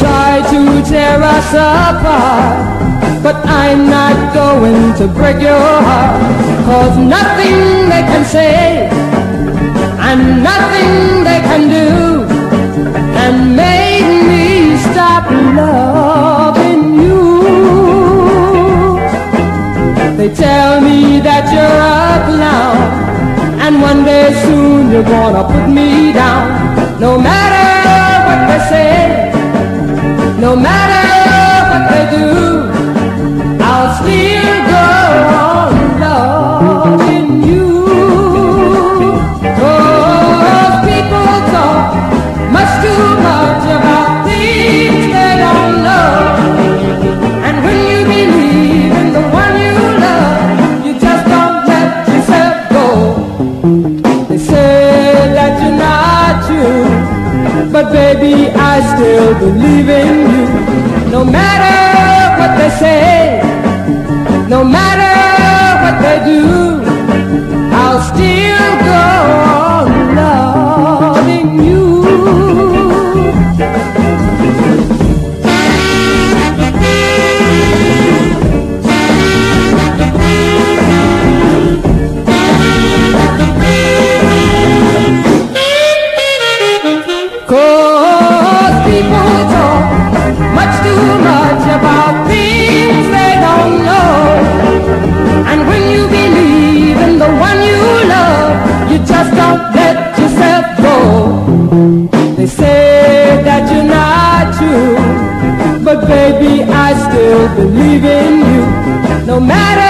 try to tear us apart, but I'm not going to break your heart, 'cause nothing they can say and nothing they can do can make me stop loving you. They tell me that you're a clown, and one day soon you're gonna put me down. No matter what they say, no matter what they do, I'll still go on loving you. 'Cause people talk much too much about things they don't know, and when you believe in the one you love, you just don't let yourself go. They say that you're not true, but baby, I still believe in you. No matter what they say, no matter what they do, I'll still go on loving you. About things they don't know, and when you believe in the one you love, you just don't let yourself go. They say that you're not true, but baby, I still believe in you. No matter